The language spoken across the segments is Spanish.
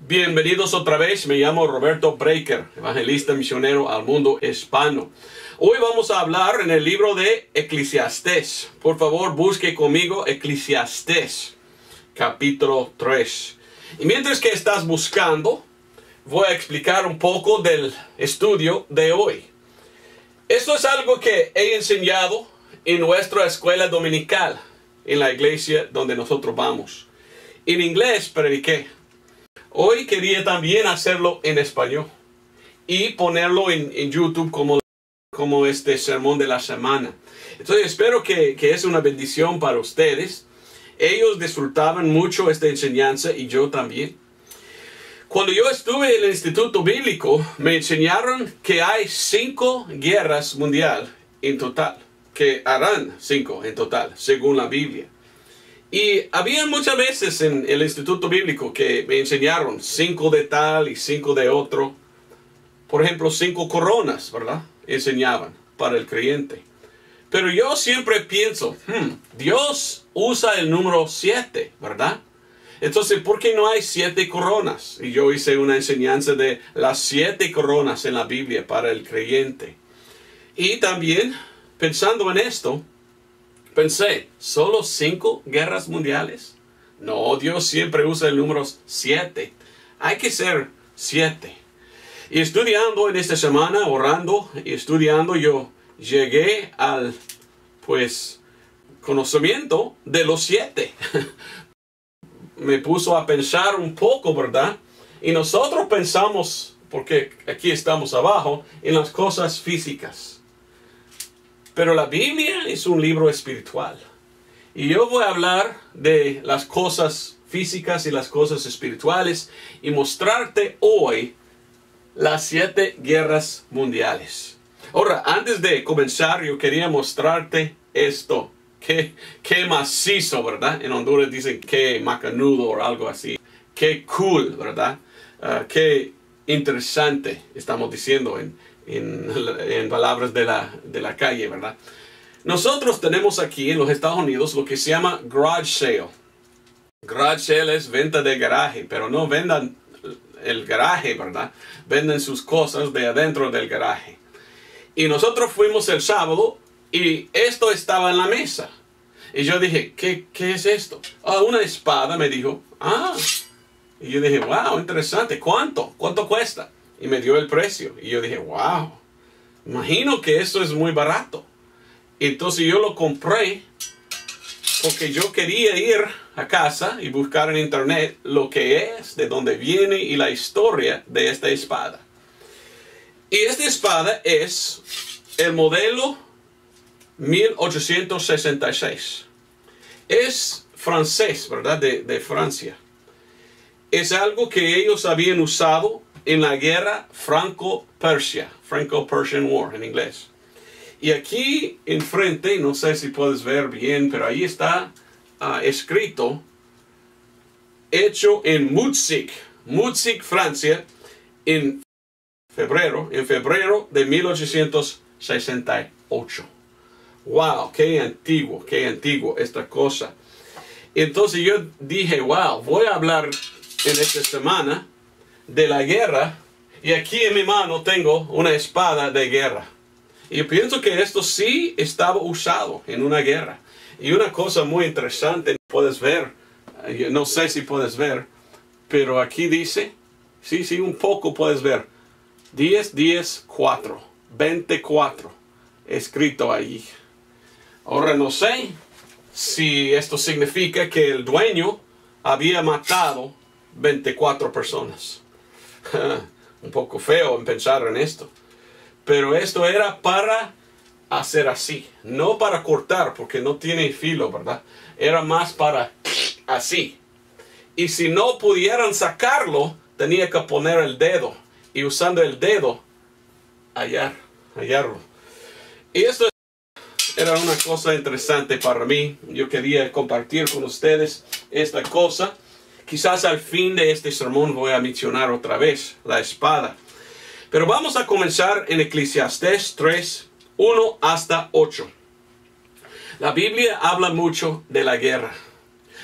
Bienvenidos otra vez, me llamo Roberto Breaker, evangelista misionero al mundo hispano. Hoy vamos a hablar en el libro de Eclesiastés. Por favor, busque conmigo Eclesiastés, capítulo 3. Y mientras que estás buscando, voy a explicar un poco del estudio de hoy. Esto es algo que he enseñado en nuestra escuela dominical, en la iglesia donde nosotros vamos. En inglés prediqué. Hoy quería también hacerlo en español y ponerlo en YouTube como este sermón de la semana. Entonces espero que es una bendición para ustedes. Ellos disfrutaban mucho esta enseñanza y yo también. Cuando yo estuve en el Instituto Bíblico, me enseñaron que hay 5 guerras mundiales en total. Que harán 5 en total, según la Biblia. Y había muchas veces en el Instituto Bíblico que me enseñaron 5 de tal y 5 de otro. Por ejemplo, 5 coronas, ¿verdad? Enseñaban para el creyente. Pero yo siempre pienso, Dios usa el número 7, ¿verdad? Entonces, ¿por qué no hay 7 coronas? Y yo hice una enseñanza de las 7 coronas en la Biblia para el creyente. Y también, pensando en esto, pensé, ¿solo 5 guerras mundiales? No, Dios siempre usa el número 7. Hay que ser 7. Y estudiando en esta semana, orando y estudiando, yo llegué al, conocimiento de los 7. Me puso a pensar un poco, ¿verdad? Y nosotros pensamos, porque aquí estamos abajo, en las cosas físicas. Pero la Biblia es un libro espiritual. Y yo voy a hablar de las cosas físicas y las cosas espirituales y mostrarte hoy las 7 guerras mundiales. Ahora, antes de comenzar, yo quería mostrarte esto. Qué macizo, ¿verdad? En Honduras dicen qué macanudo o algo así. Qué cool, ¿verdad? Qué interesante, estamos diciendo en palabras de la calle, ¿verdad? Nosotros tenemos aquí en los Estados Unidos lo que se llama garage sale. Garage sale es venta de garaje, pero no vendan el garaje, ¿verdad? Venden sus cosas de adentro del garaje. Y nosotros fuimos el sábado y esto estaba en la mesa. Y yo dije, ¿qué es esto? Una espada, me dijo. Y yo dije, wow, interesante. ¿Cuánto cuesta? Y me dio el precio. Y yo dije, wow, imagino que esto es muy barato. Entonces yo lo compré porque yo quería ir a casa y buscar en internet lo que es, de dónde viene y la historia de esta espada. Y esta espada es el modelo 1866. Es francés, ¿verdad? De Francia. Es algo que ellos habían usado en la guerra Franco-Persia. Franco-Persian War en inglés. Y aquí enfrente, no sé si puedes ver bien, pero ahí está escrito, hecho en Mutzig, Francia, en febrero de 1868. Wow, qué antiguo esta cosa. Entonces yo dije, wow, voy a hablar en esta semana de la guerra. Y aquí en mi mano tengo una espada de guerra. Y yo pienso que esto sí estaba usado en una guerra. Y una cosa muy interesante, puedes ver, no sé si puedes ver, pero aquí dice, sí, un poco puedes ver, 10-10-4, 24, escrito allí. Ahora no sé si esto significa que el dueño había matado 24 personas. Un poco feo en pensar en esto. Pero esto era para hacer así. No para cortar, porque no tiene filo, ¿verdad? Era más para así. Y si no pudieran sacarlo, tenía que poner el dedo. Y usando el dedo, hallarlo. Y esto era una cosa interesante para mí. Yo quería compartir con ustedes esta cosa. Quizás al fin de este sermón voy a mencionar otra vez la espada. Pero vamos a comenzar en Eclesiastés 3, 1 hasta 8. La Biblia habla mucho de la guerra.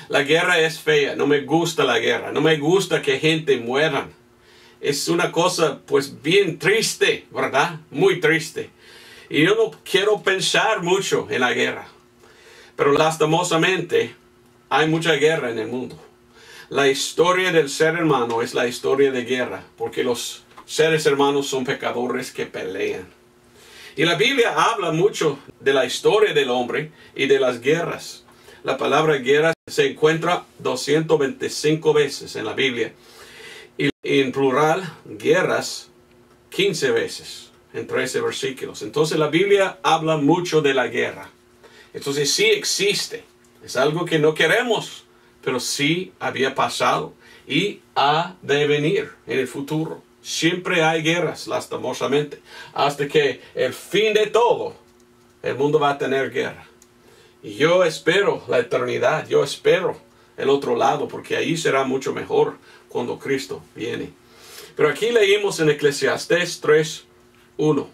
La guerra es fea, no me gusta la guerra, no me gusta que gente muera. Es una cosa pues bien triste, ¿verdad? Muy triste. Y yo no quiero pensar mucho en la guerra. Pero lastimosamente hay mucha guerra en el mundo. La historia del ser humano es la historia de guerra, porque los seres humanos son pecadores que pelean. Y la Biblia habla mucho de la historia del hombre y de las guerras. La palabra guerra se encuentra 225 veces en la Biblia. Y en plural, guerras, 15 veces en 13 versículos. Entonces la Biblia habla mucho de la guerra. Entonces sí existe. Es algo que no queremos, pero sí había pasado y ha de venir en el futuro. Siempre hay guerras, lastimosamente. Hasta que el fin de todo, el mundo va a tener guerra. Y yo espero la eternidad, yo espero el otro lado, porque ahí será mucho mejor cuando Cristo viene. Pero aquí leímos en Eclesiastés 3:1.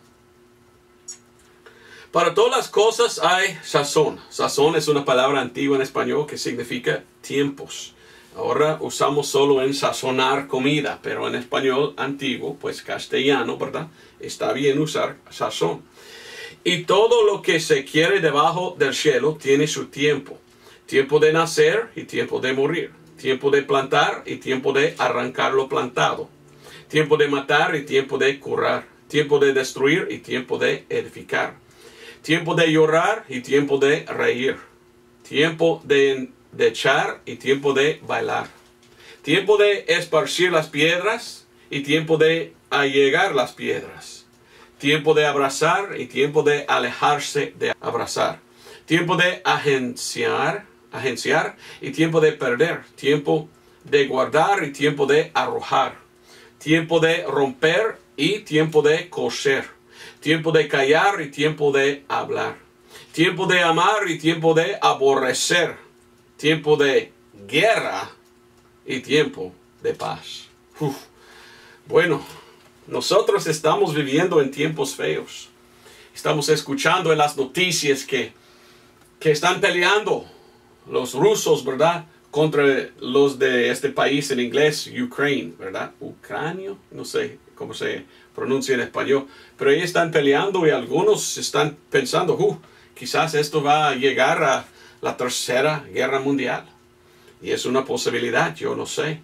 Para todas las cosas hay sazón. Sazón es una palabra antigua en español que significa tiempos. Ahora usamos solo en sazonar comida, pero en español antiguo, pues castellano, ¿verdad? Está bien usar sazón. Y todo lo que se quiere debajo del cielo tiene su tiempo. Tiempo de nacer y tiempo de morir. Tiempo de plantar y tiempo de arrancar lo plantado. Tiempo de matar y tiempo de curar. Tiempo de destruir y tiempo de edificar. Tiempo de llorar y tiempo de reír. Tiempo de echar y tiempo de bailar. Tiempo de esparcir las piedras y tiempo de allegar las piedras. Tiempo de abrazar y tiempo de alejarse de abrazar. Tiempo de agenciar y tiempo de perder. Tiempo de guardar y tiempo de arrojar. Tiempo de romper y tiempo de coser. Tiempo de callar y tiempo de hablar. Tiempo de amar y tiempo de aborrecer. Tiempo de guerra y tiempo de paz. Bueno, nosotros estamos viviendo en tiempos feos. Estamos escuchando en las noticias que están peleando los rusos, ¿verdad? Contra los de este país en inglés, Ukraine, ¿verdad? Ucranio, no sé cómo se pronuncia en español. Pero ellos están peleando y algunos están pensando, quizás esto va a llegar a la tercera guerra mundial. Y es una posibilidad, yo no sé.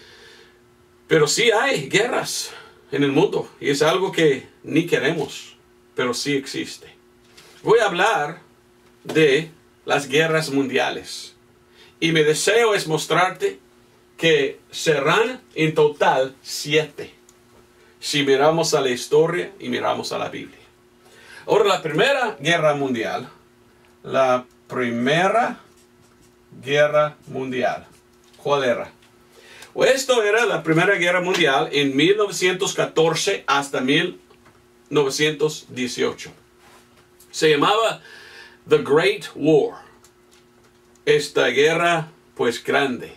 Pero sí hay guerras en el mundo. Y es algo que ni queremos, pero sí existe. Voy a hablar de las guerras mundiales. Y mi deseo es mostrarte que serán en total 7. Si miramos a la historia y miramos a la Biblia. Ahora, la primera guerra mundial. La primera guerra mundial. ¿Cuál era? Pues esto era la primera guerra mundial en 1914 hasta 1918. Se llamaba The Great War. Esta guerra, pues grande.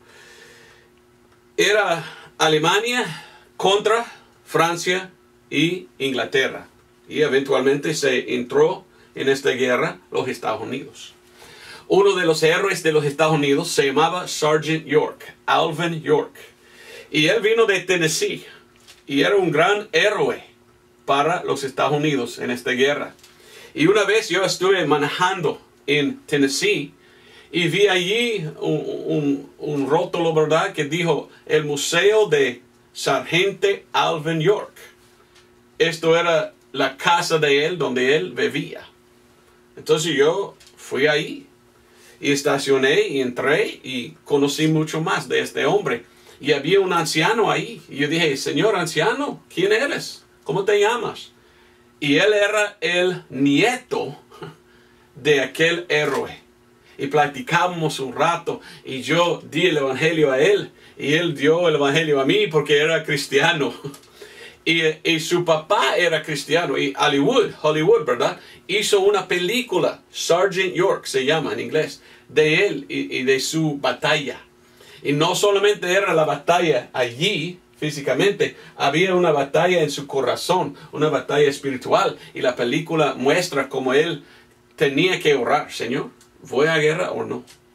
Era Alemania contra Francia y Inglaterra. Y eventualmente se entró en esta guerra los Estados Unidos. Uno de los héroes de los Estados Unidos se llamaba Sergeant York, Alvin York. Y él vino de Tennessee. Y era un gran héroe para los Estados Unidos en esta guerra. Y una vez yo estuve manejando en Tennessee y vi allí un rótulo, ¿verdad?, que dijo el Museo de Sargente Alvin York. Esto era la casa de él, donde él vivía. Entonces yo fui ahí y estacioné y entré y conocí mucho más de este hombre. Y había un anciano ahí. Y yo dije, señor anciano, ¿quién eres? ¿Cómo te llamas? Y él era el nieto de aquel héroe. Y platicamos un rato y yo di el evangelio a él y él dio el evangelio a mí porque era cristiano. Y su papá era cristiano y Hollywood, ¿verdad? Hizo una película, Sergeant York se llama en inglés, de él y de su batalla. Y no solamente era la batalla allí físicamente, había una batalla en su corazón, una batalla espiritual. Y la película muestra cómo él tenía que orar, Señor, ¿voy a guerra o no?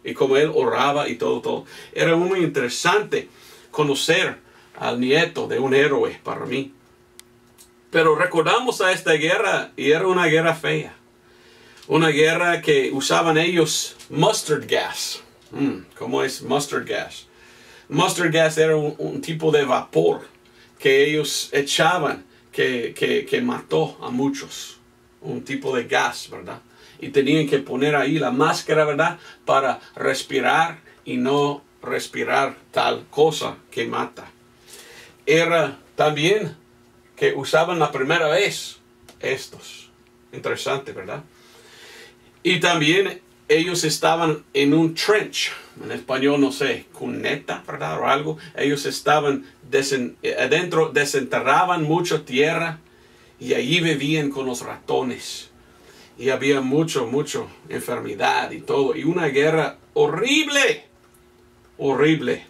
y como él oraba y todo. Era muy interesante conocer al nieto de un héroe para mí. Pero recordamos a esta guerra y era una guerra fea. Una guerra que usaban ellos mustard gas. ¿Cómo es mustard gas? Mustard gas era un tipo de vapor que ellos echaban que mató a muchos. Un tipo de gas, ¿verdad? Y tenían que poner ahí la máscara, ¿verdad? Para respirar y no respirar tal cosa que mata. Era también que usaban la primera vez estos. Interesante, ¿verdad? Y también ellos estaban en un trench. En español no sé, cuneta, ¿verdad? O algo. Ellos estaban adentro, desenterraban mucha tierra y allí vivían con los ratones. Y había mucho enfermedad y todo. Y una guerra horrible. Horrible.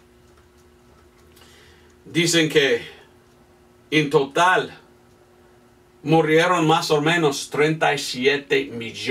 Dicen que en total murieron más o menos 37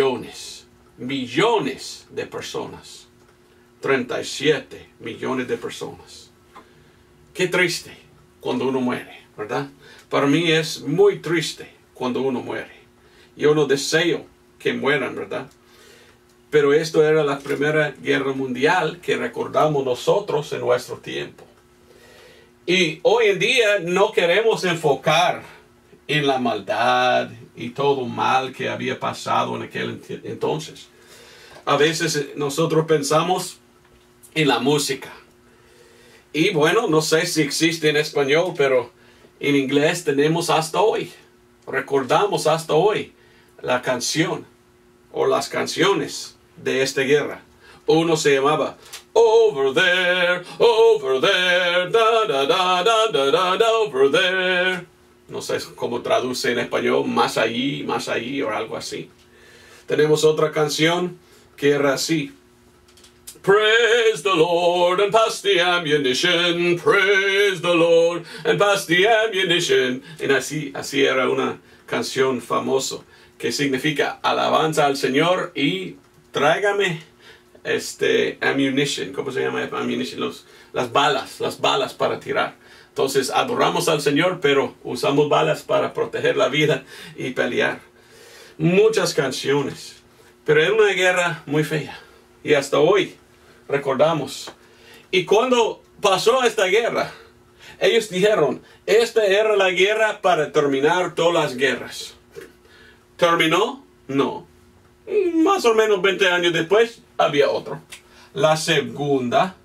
millones de personas. 37 millones de personas. Qué triste cuando uno muere, ¿verdad? Para mí es muy triste cuando uno muere. Yo no deseo que mueran, ¿verdad? Pero esto era la Primera Guerra Mundial que recordamos nosotros en nuestro tiempo. Y hoy en día no queremos enfocar en la maldad y todo mal que había pasado en aquel entonces. A veces nosotros pensamos en la música. Y bueno, no sé si existe en español, pero en inglés tenemos hasta hoy. Recordamos hasta hoy la canción o las canciones de esta guerra. Uno se llamaba Over There, da da da da da da, over there. No sé cómo traduce en español, más allí o algo así. Tenemos otra canción que era así. Praise the Lord and pass the ammunition. Praise the Lord and pass the ammunition. Y así era una canción famosa que significa alabanza al Señor y tráigame ammunition. ¿Cómo se llama ammunition? Las balas para tirar. Entonces adoramos al Señor, pero usamos balas para proteger la vida y pelear. Muchas canciones. Pero era una guerra muy fea. Y hasta hoy recordamos. Y cuando pasó esta guerra, ellos dijeron, esta era la guerra para terminar todas las guerras. ¿Terminó? No. Más o menos 20 años después, había otro. La segunda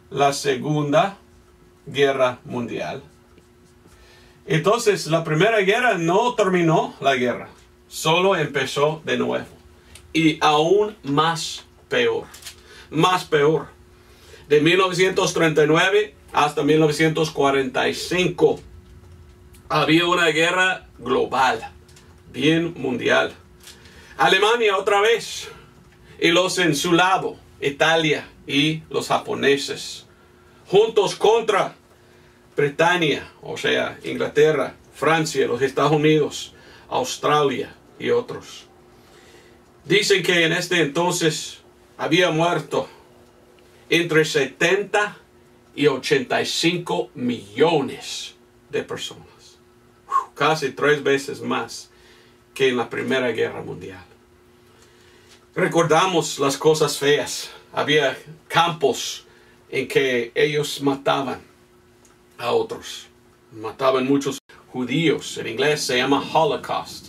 Guerra Mundial. Entonces, la Primera Guerra no terminó la guerra. Solo empezó de nuevo. Y aún más peor. Más peor. De 1939 hasta 1945 había una guerra global, bien mundial. Alemania otra vez, y los en su lado, Italia y los japoneses, juntos contra Britania, o sea, Inglaterra, Francia, los Estados Unidos, Australia y otros. Dicen que en este entonces había muerto entre 70 y 85 millones de personas. Casi 3 veces más que en la Primera Guerra Mundial. Recordamos las cosas feas. Había campos en que ellos mataban a otros. Mataban muchos judíos. En inglés se llama Holocaust.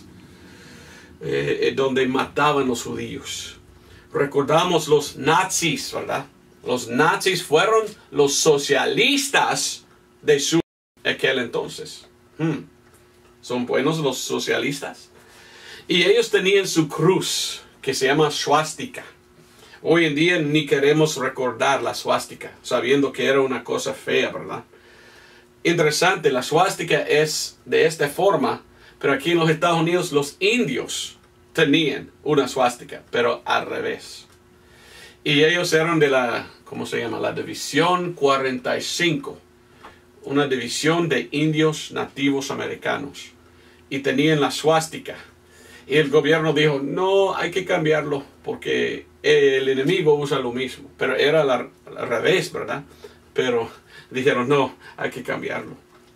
Donde mataban los judíos. Recordamos los nazis, ¿verdad? Los nazis fueron los socialistas de su aquel entonces. ¿Son buenos los socialistas? Y ellos tenían su cruz, que se llama swastika. Hoy en día ni queremos recordar la swastika, sabiendo que era una cosa fea, ¿verdad? Interesante, la swastika es de esta forma, pero aquí en los Estados Unidos los indios tenían una swastika, pero al revés. Y ellos eran de la, ¿cómo se llama? La División 45. Una división de indios nativos americanos. Y tenían la swastika. Y el gobierno dijo, no, hay que cambiarlo porque el enemigo usa lo mismo. Pero era al revés, ¿verdad? Pero dijeron, no, hay que cambiarlo.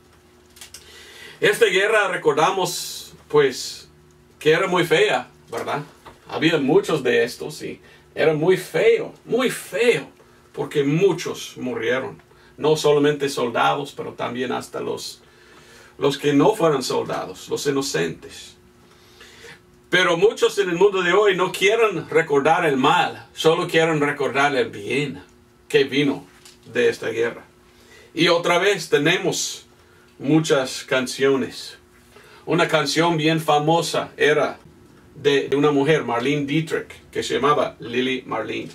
Esta guerra, recordamos, pues, que era muy fea, ¿verdad? Había muchos de estos y era muy feo, porque muchos murieron. No solamente soldados, pero también hasta los que no fueron soldados, los inocentes. Pero muchos en el mundo de hoy no quieren recordar el mal, solo quieren recordar el bien que vino de esta guerra. Y otra vez tenemos muchas canciones. Una canción bien famosa era de una mujer, Marlene Dietrich, que se llamaba Lili Marlene.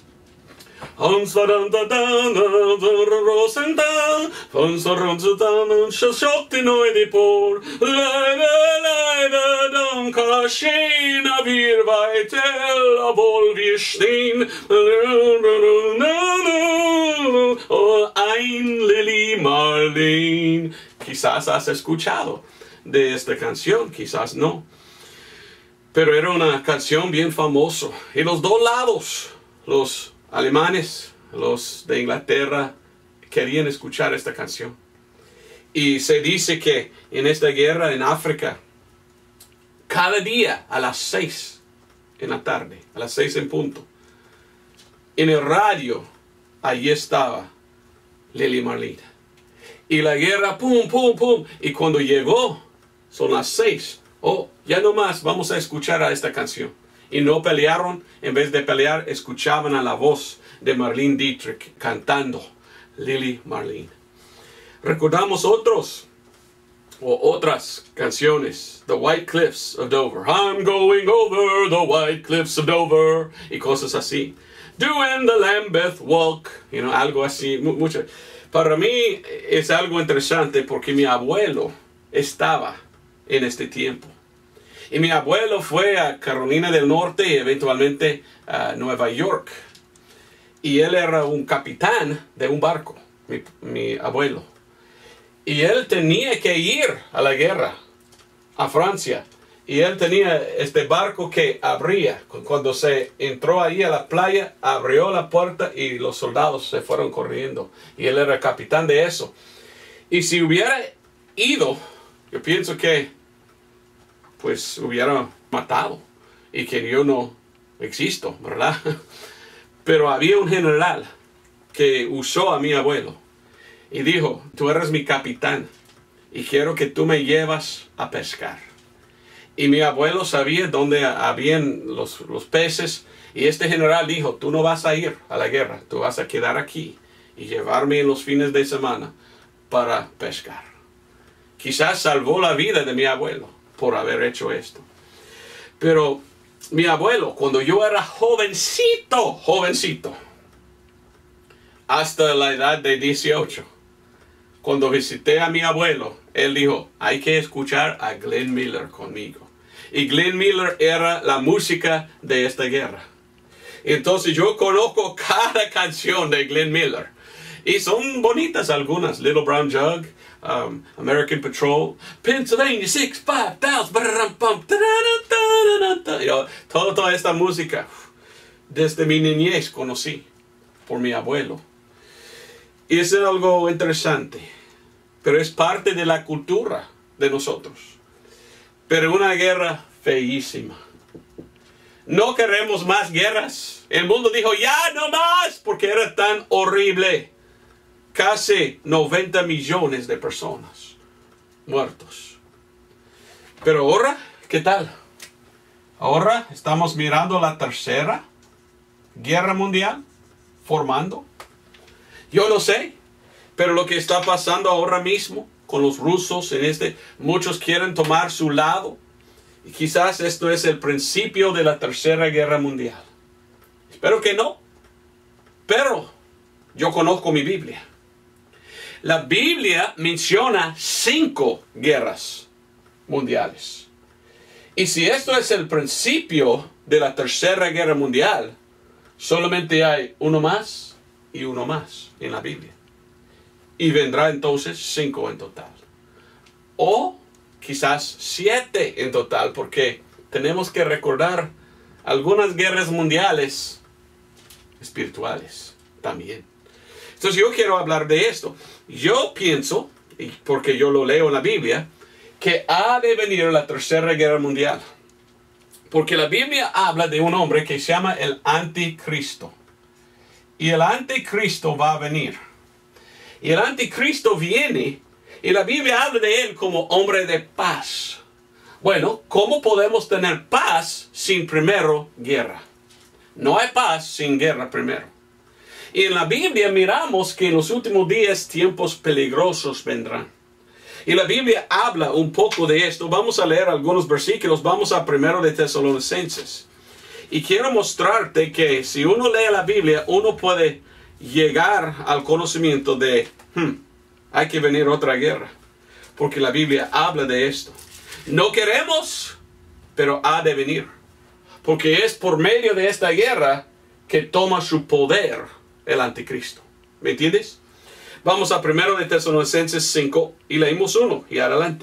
Lili Marlene. Quizás has escuchado de esta canción, quizás no. Pero era una canción bien famosa. Y los dos lados, los alemanes, los de Inglaterra, querían escuchar esta canción. Y se dice que en esta guerra en África, cada día a las 6 en la tarde, a las 6 en punto, en el radio, allí estaba Lili Marlene. Y la guerra, pum, pum, pum. Y cuando llegó, son las 6. Oh, ya no más, vamos a escuchar a esta canción. Y no pelearon, en vez de pelear, escuchaban a la voz de Marlene Dietrich cantando Lili Marlene. Recordamos otras canciones. The White Cliffs of Dover. I'm going over the White Cliffs of Dover. Y cosas así. Doing the Lambeth Walk. Algo así. Mucho. Para mí es algo interesante porque mi abuelo estaba en este tiempo. Y mi abuelo fue a Carolina del Norte y eventualmente a Nueva York. Y él era un capitán de un barco, mi abuelo. Y él tenía que ir a la guerra, a Francia. Y él tenía este barco que abría. Cuando se entró ahí a la playa, abrió la puerta y los soldados se fueron corriendo. Y él era capitán de eso. Y si hubiera ido, yo pienso que pues hubiera matado. Y que yo no existo, ¿verdad? Pero había un general que usó a mi abuelo. Y dijo, tú eres mi capitán. Y quiero que tú me llevas a pescar. Y mi abuelo sabía dónde habían los peces. Y este general dijo, tú no vas a ir a la guerra. Tú vas a quedar aquí y llevarme en los fines de semana para pescar. Quizás salvó la vida de mi abuelo por haber hecho esto. Pero mi abuelo, cuando yo era jovencito, hasta la edad de 18, cuando visité a mi abuelo, él dijo, hay que escuchar a Glenn Miller conmigo. Y Glenn Miller era la música de esta guerra. Entonces yo conozco cada canción de Glenn Miller. Y son bonitas algunas. Little Brown Jug, American Patrol, Pennsylvania 65000, toda esta música desde mi niñez conocí por mi abuelo. Y es algo interesante, pero es parte de la cultura de nosotros. Pero una guerra feísima. No queremos más guerras. El mundo dijo, ya no más, porque era tan horrible. Casi 90 millones de personas muertos. Pero ahora, ¿qué tal? Ahora estamos mirando la tercera guerra mundial formando. Yo no sé, pero lo que está pasando ahora mismo con los rusos muchos quieren tomar su lado. Y quizás esto es el principio de la tercera guerra mundial. Espero que no. Pero yo conozco mi Biblia. La Biblia menciona 5 guerras mundiales. Y si esto es el principio de la tercera guerra mundial, solamente hay uno más y uno más en la Biblia. Y vendrá entonces 5 en total. O quizás 7 en total, porque tenemos que recordar algunas guerras mundiales espirituales también. Entonces yo quiero hablar de esto. Yo pienso, y porque yo lo leo en la Biblia, que ha de venir la Tercera Guerra Mundial. Porque la Biblia habla de un hombre que se llama el Anticristo. Y el Anticristo va a venir. Y el Anticristo viene, y la Biblia habla de él como hombre de paz. Bueno, ¿cómo podemos tener paz sin primero guerra? No hay paz sin guerra primero. Y en la Biblia miramos que en los últimos días tiempos peligrosos vendrán. Y la Biblia habla un poco de esto. Vamos a leer algunos versículos. Vamos a 1 de Tesalonicenses. Y quiero mostrarte que si uno lee la Biblia, uno puede llegar al conocimiento de, hay que venir otra guerra. Porque la Biblia habla de esto. No queremos, pero ha de venir. Porque es por medio de esta guerra que toma su poder el Anticristo. ¿Me entiendes? Vamos a 1 de Tesalonicenses 5 y leímos 1 y adelante.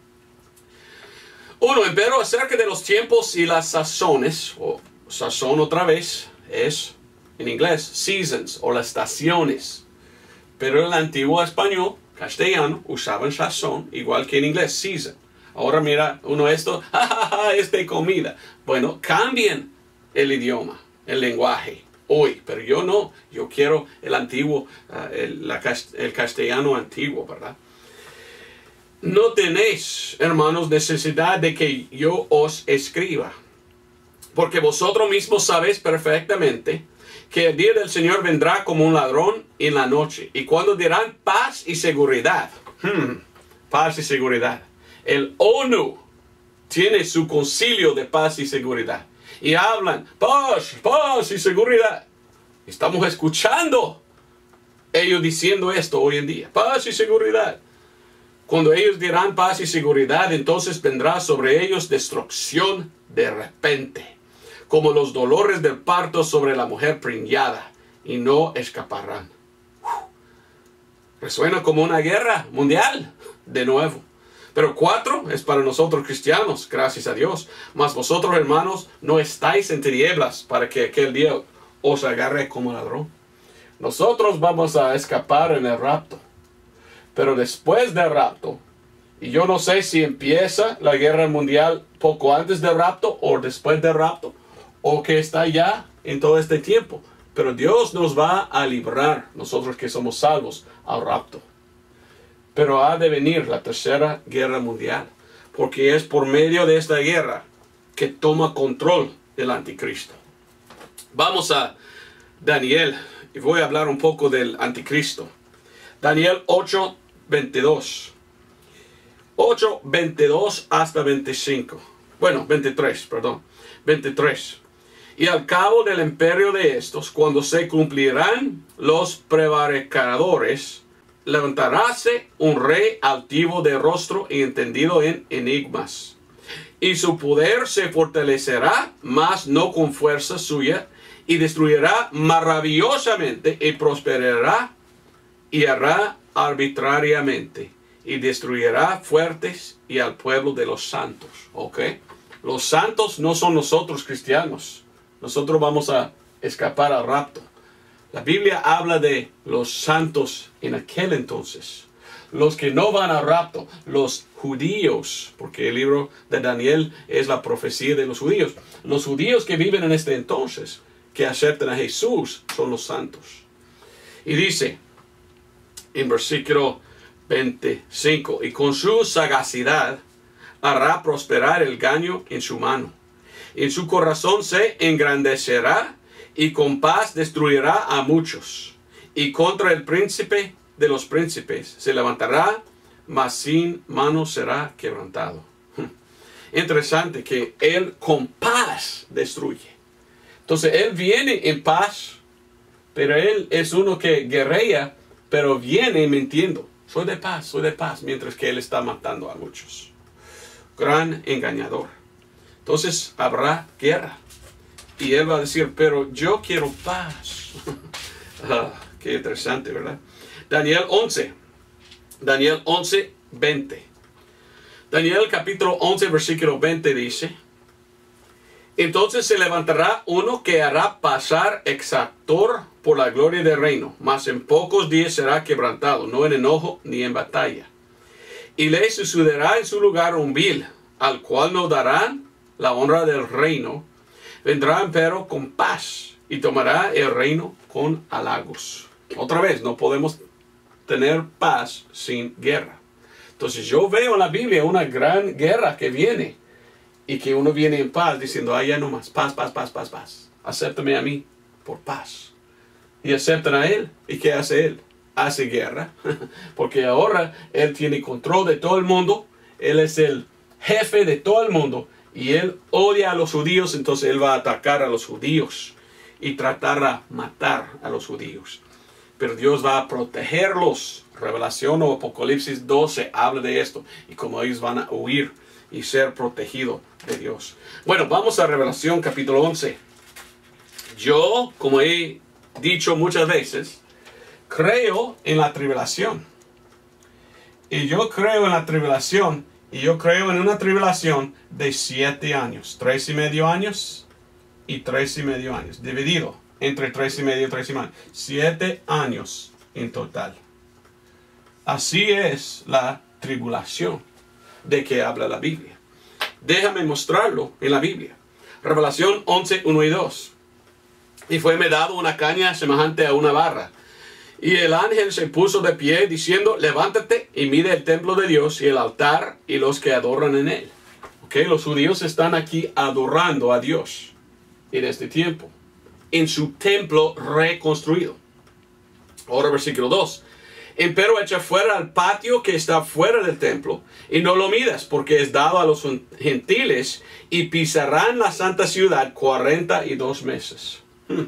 1. Pero acerca de los tiempos y las sazones, o sazón otra vez, es en inglés seasons o las estaciones. Pero en el antiguo español, castellano, usaban sazón igual que en inglés, season. Ahora mira uno esto, es de comida. Bueno, cambien el idioma, el lenguaje. Hoy, pero yo no, yo quiero el antiguo, el castellano antiguo, ¿verdad? No tenéis, hermanos, necesidad de que yo os escriba, porque vosotros mismos sabéis perfectamente que el día del Señor vendrá como un ladrón en la noche, y cuando dirán paz y seguridad, paz y seguridad, el ONU tiene su concilio de paz y seguridad. Y hablan, paz, paz y seguridad. Estamos escuchando ellos diciendo esto hoy en día. Paz y seguridad. Cuando ellos dirán paz y seguridad, entonces vendrá sobre ellos destrucción de repente, como los dolores del parto sobre la mujer preñada, y no escaparán. Resuena como una guerra mundial de nuevo. Pero 4 es para nosotros cristianos, gracias a Dios. Mas vosotros, hermanos, no estáis en tinieblas para que aquel día os agarre como ladrón. Nosotros vamos a escapar en el rapto. Pero después del rapto, y yo no sé si empieza la guerra mundial poco antes del rapto o después del rapto, o que está ya en todo este tiempo. Pero Dios nos va a librar, nosotros que somos salvos, al rapto. Pero ha de venir la Tercera Guerra Mundial, porque es por medio de esta guerra que toma control el Anticristo. Vamos a Daniel, y voy a hablar un poco del Anticristo. Daniel 8:22. 8:22 hasta 25. Bueno, 23, perdón. 23. Y al cabo del imperio de estos, cuando se cumplirán los prevaricadores, levantaráse un rey altivo de rostro y entendido en enigmas. Y su poder se fortalecerá, mas no con fuerza suya, y destruirá maravillosamente, y prosperará, y hará arbitrariamente, y destruirá fuertes y al pueblo de los santos. ¿Ok? Los santos no son nosotros cristianos. Nosotros vamos a escapar al rapto. La Biblia habla de los santos en aquel entonces. Los que no van al rapto, los judíos, porque el libro de Daniel es la profecía de los judíos. Los judíos que viven en este entonces, que aceptan a Jesús, son los santos. Y dice en versículo 25, y con su sagacidad hará prosperar el engaño en su mano. En su corazón se engrandecerá, y con paz destruirá a muchos. Y contra el príncipe de los príncipes se levantará, mas sin mano será quebrantado. Interesante que él con paz destruye. Entonces él viene en paz, pero él es uno que guerrea, pero viene mintiendo. Soy de paz, mientras que él está matando a muchos. Gran engañador. Entonces habrá guerra. Y él va a decir, pero yo quiero paz. Qué interesante, ¿verdad? Daniel 11. Daniel 11, 20. Daniel capítulo 11, versículo 20 dice, Entonces se levantará uno que hará pasar exactor por la gloria del reino, mas en pocos días será quebrantado, no en enojo ni en batalla. Y le sucederá en su lugar un vil, al cual no darán la honra del reino. Vendrá empero con paz y tomará el reino con halagos. Otra vez, no podemos tener paz sin guerra. Entonces yo veo en la Biblia una gran guerra que viene y que uno viene en paz diciendo, ya no más, paz, paz, paz, paz, paz. Acéptame a mí por paz. Y aceptan a él. ¿Y qué hace él? Hace guerra. Porque ahora él tiene control de todo el mundo. Él es el jefe de todo el mundo. Y él odia a los judíos, entonces él va a atacar a los judíos y tratar de matar a los judíos. Pero Dios va a protegerlos. Revelación o Apocalipsis 12 habla de esto y cómo ellos van a huir y ser protegidos de Dios. Bueno, vamos a Revelación capítulo 11. Yo, como he dicho muchas veces, creo en la tribulación. Y yo creo en la tribulación. Y yo creo en una tribulación de 7 años. 3,5 años y 3,5 años. Dividido entre 3,5 y 3,5 años. 7 años en total. Así es la tribulación de que habla la Biblia. Déjame mostrarlo en la Biblia. Revelación 11, 1 y 2. Y fueme dado una caña semejante a una barra. Y el ángel se puso de pie diciendo, levántate y mide el templo de Dios y el altar y los que adoran en él. Okay, los judíos están aquí adorando a Dios en este tiempo, en su templo reconstruido. Ahora versículo 2. Empero echa fuera al patio que está fuera del templo, y no lo midas, porque es dado a los gentiles, y pisarán la santa ciudad 42 meses.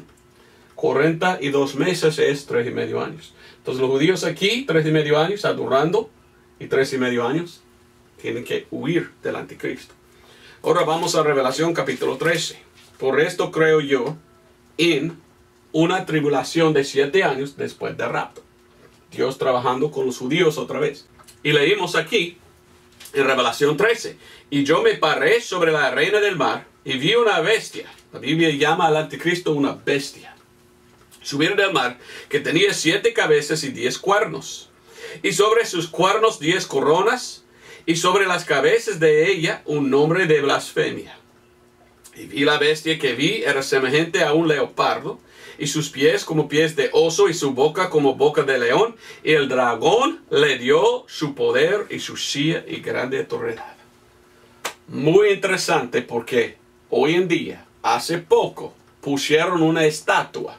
42 meses es 3,5 años. Entonces los judíos aquí, 3,5 años adorando, y 3,5 años tienen que huir del anticristo. Ahora vamos a Revelación capítulo 13. Por esto creo yo en una tribulación de 7 años después del rapto. Dios trabajando con los judíos otra vez. Y leímos aquí en Revelación 13. Y yo me paré sobre la arena del mar y vi una bestia. La Biblia llama al anticristo una bestia. Subir del mar que tenía 7 cabezas y 10 cuernos. Y sobre sus cuernos 10 coronas. Y sobre las cabezas de ella un nombre de blasfemia. Y vi la bestia que vi era semejante a un leopardo. Y sus pies como pies de oso y su boca como boca de león. Y el dragón le dio su poder y su silla y grande autoridad. Muy interesante porque hoy en día, hace poco, pusieron una estatua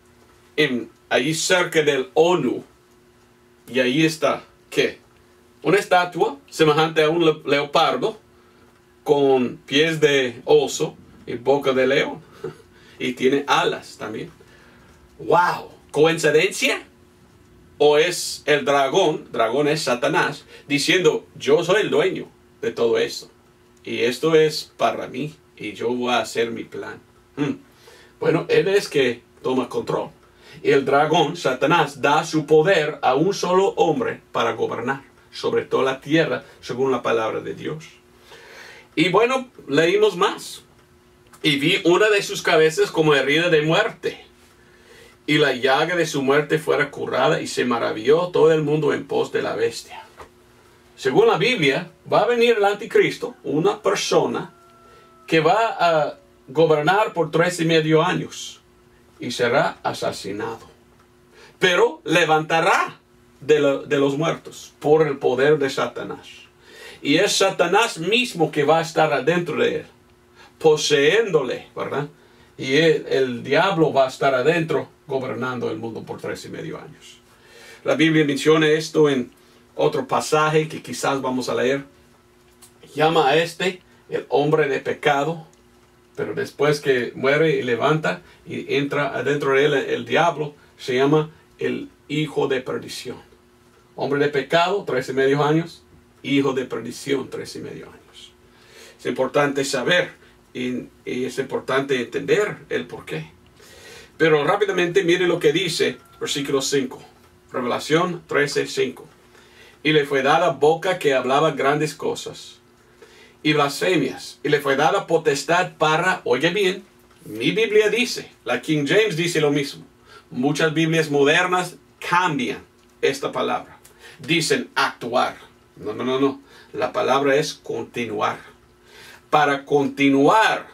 ahí cerca del ONU. Y ahí está, ¿qué? Una estatua semejante a un leopardo con pies de oso y boca de león. Y tiene alas también. ¡Wow! ¿Coincidencia? ¿O es el dragón es Satanás, diciendo, yo soy el dueño de todo esto? Y esto es para mí, y yo voy a hacer mi plan. Bueno, él es que toma control. Y el dragón, Satanás, da su poder a un solo hombre para gobernar sobre toda la tierra, según la palabra de Dios. Y bueno, leímos más. Y vi una de sus cabezas como herida de muerte. Y la llaga de su muerte fuera curada y se maravilló todo el mundo en pos de la bestia. Según la Biblia, va a venir el anticristo, una persona que va a gobernar por 3,5 años y será asesinado. Pero levantará de los muertos por el poder de Satanás. Y es Satanás mismo que va a estar adentro de él, poseéndole, ¿verdad? Y el diablo va a estar adentro gobernando el mundo por 3,5 años. La Biblia menciona esto en otro pasaje que quizás vamos a leer. Llama a este el hombre de pecado, pero después que muere y levanta y entra adentro de él el diablo, se llama el hijo de perdición. Hombre de pecado, 3,5 años. Hijo de perdición, 3,5 años. Es importante saber y es importante entender el porqué. Pero rápidamente mire lo que dice versículo 5. Revelación 13:5. Y le fue dada boca que hablaba grandes cosas. y blasfemias. Y le fue dada potestad para, oye bien, mi Biblia dice, la King James dice lo mismo. Muchas Biblias modernas cambian esta palabra. Dicen actuar. No, no, no, no. La palabra es continuar. Para continuar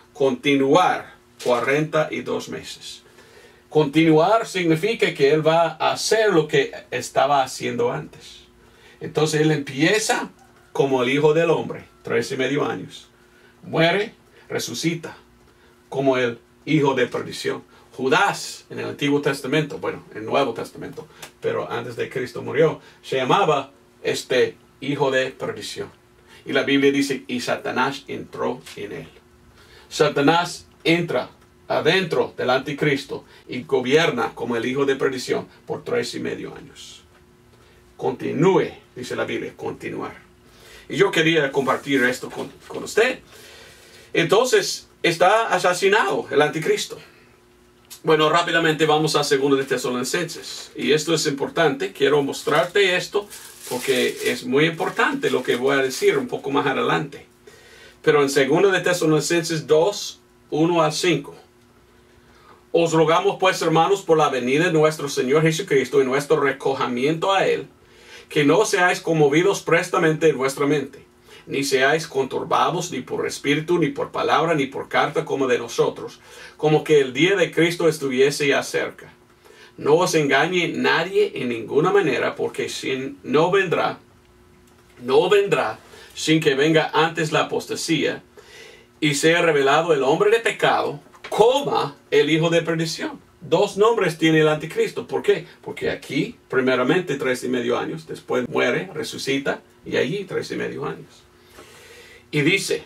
42 meses. Continuar significa que él va a hacer lo que estaba haciendo antes. Entonces él empieza como el Hijo del Hombre, 3.5 años. Muere, resucita como el Hijo de perdición. Judas en el Antiguo Testamento, bueno, en el Nuevo Testamento, pero antes de Cristo murió, se llamaba Hijo de perdición. Y la Biblia dice, y Satanás entró en él. Satanás entra adentro del anticristo y gobierna como el hijo de perdición por 3.5 años. Continúe, dice la Biblia, continuar. Y yo quería compartir esto con usted. Entonces, está asesinado el anticristo. Bueno, rápidamente vamos a 2 de Tesalonicenses. Y esto es importante. Quiero mostrarte esto porque es muy importante lo que voy a decir un poco más adelante. Pero en 2 de Tesalonicenses 2, 1 al 5. Os rogamos pues, hermanos, por la venida de nuestro Señor Jesucristo y nuestro recogimiento a Él, que no seáis conmovidos prestamente en vuestra mente, ni seáis conturbados ni por espíritu, ni por palabra, ni por carta como de nosotros, como que el día de Cristo estuviese ya cerca. No os engañe nadie en ninguna manera, porque no vendrá sin que venga antes la apostasía y sea revelado el hombre de pecado, coma el hijo de perdición. 2 nombres tiene el anticristo. ¿Por qué? Porque aquí, primeramente 3.5 años, después muere, resucita, y allí 3.5 años. Y dice,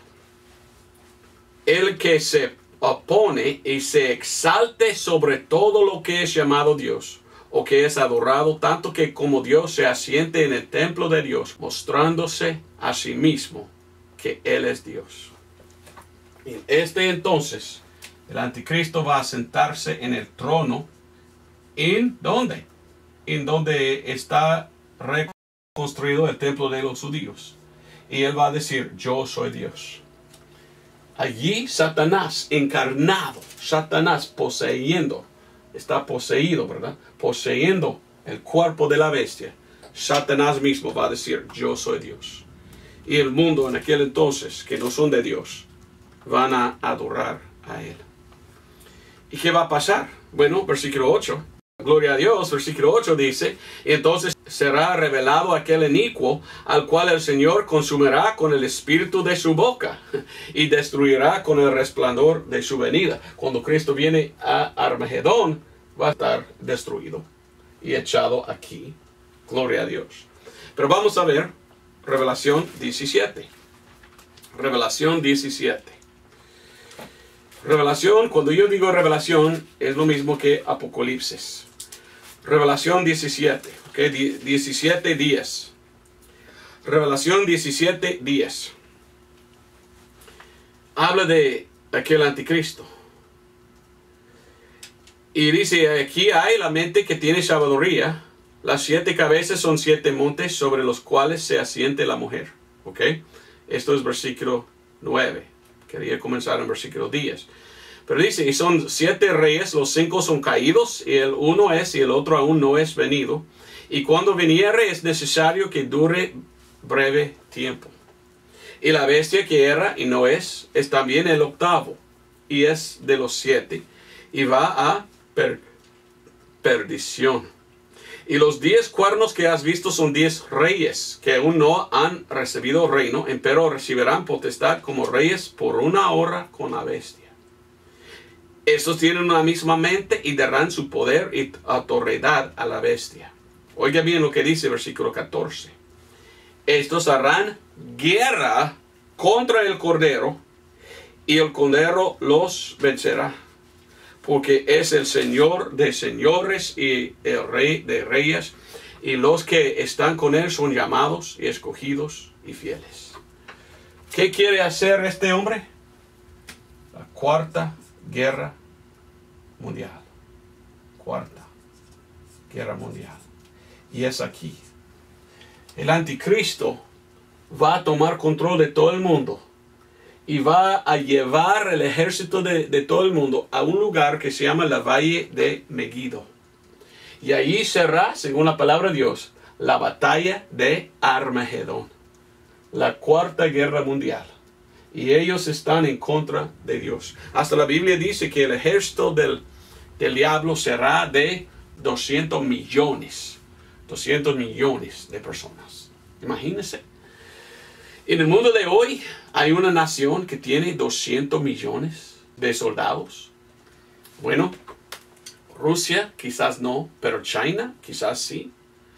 el que se opone y se exalte sobre todo lo que es llamado Dios, o que es adorado, tanto que como Dios se asiente en el templo de Dios, mostrándose a sí mismo que Él es Dios. Y entonces, el anticristo va a sentarse en el trono. ¿En dónde? En donde está reconstruido el templo de los judíos. Y él va a decir, yo soy Dios. Allí Satanás encarnado, Satanás poseyendo, está poseído, ¿verdad? Poseyendo el cuerpo de la bestia. Satanás mismo va a decir, yo soy Dios. Y el mundo en aquel entonces, que no son de Dios, van a adorar a Él. ¿Y qué va a pasar? Bueno, versículo 8. Gloria a Dios, versículo 8 dice, entonces será revelado aquel inicuo, al cual el Señor consumirá con el espíritu de su boca, y destruirá con el resplandor de su venida. Cuando Cristo viene a Armagedón, va a estar destruido y echado aquí. Gloria a Dios. Pero vamos a ver Revelación 17. Revelación 17. Revelación, cuando yo digo revelación, es lo mismo que Apocalipsis. Revelación 17, ¿ok? 17 días. Revelación 17 días. Habla de aquel anticristo. Y dice, aquí hay la mente que tiene sabiduría. Las 7 cabezas son 7 montes sobre los cuales se asiente la mujer. ¿Ok? Esto es versículo 9. Quería comenzar en versículo 10. Pero dice, y son 7 reyes, los 5 son caídos, y el uno es, y el otro aún no es venido. Y cuando viniere es necesario que dure breve tiempo. Y la bestia que era y no es también el octavo, y es de los 7, y va a perdición. Y los 10 cuernos que has visto son 10 reyes, que aún no han recibido reino, empero recibirán potestad como reyes por 1 hora con la bestia. Estos tienen una misma mente y darán su poder y autoridad a la bestia. Oiga bien lo que dice versículo 14. Estos harán guerra contra el Cordero, y el Cordero los vencerá. Porque es el Señor de señores y el Rey de reyes, y los que están con Él son llamados y escogidos y fieles. ¿Qué quiere hacer este hombre? La cuarta guerra mundial. Cuarta guerra mundial. Y es aquí. El anticristo va a tomar control de todo el mundo y va a llevar el ejército de todo el mundo a un lugar que se llama la Valle de Megiddo. Y allí será, según la palabra de Dios, la batalla de Armagedón, la cuarta guerra mundial. Y ellos están en contra de Dios. Hasta la Biblia dice que el ejército del diablo será de 200 millones. 200 millones de personas. Imagínense. En el mundo de hoy hay una nación que tiene 200 millones de soldados. Bueno, Rusia quizás no, pero China quizás sí.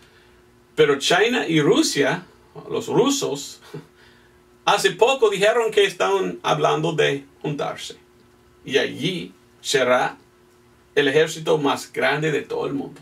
Pero China y Rusia, los rusos, hace poco dijeron que estaban hablando de juntarse. Y allí será el ejército más grande de todo el mundo.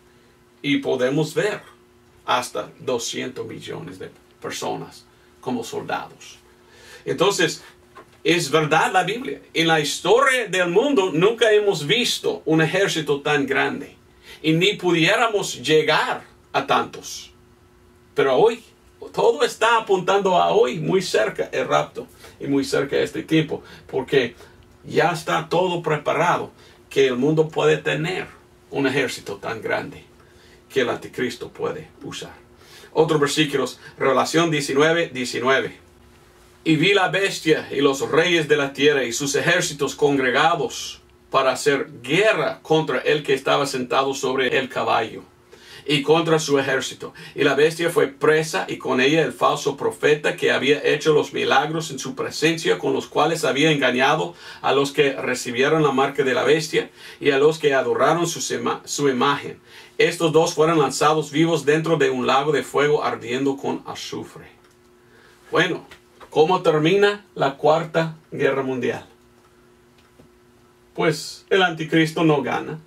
Y podemos ver hasta 200 millones de personas como soldados. Entonces, es verdad la Biblia. En la historia del mundo nunca hemos visto un ejército tan grande. Y ni pudiéramos llegar a tantos. Pero hoy, todo está apuntando a hoy, muy cerca el rapto. Y muy cerca este tiempo. Porque ya está todo preparado que el mundo puede tener un ejército tan grande que el anticristo puede usar. Otros versículos, Revelación 19:19. Y vi la bestia y los reyes de la tierra y sus ejércitos congregados para hacer guerra contra el que estaba sentado sobre el caballo y contra su ejército. Y la bestia fue presa y con ella el falso profeta que había hecho los milagros en su presencia, con los cuales había engañado a los que recibieron la marca de la bestia y a los que adoraron su imagen. Estos dos fueron lanzados vivos dentro de un lago de fuego ardiendo con azufre. Bueno, ¿cómo termina la cuarta guerra mundial? Pues el anticristo no gana.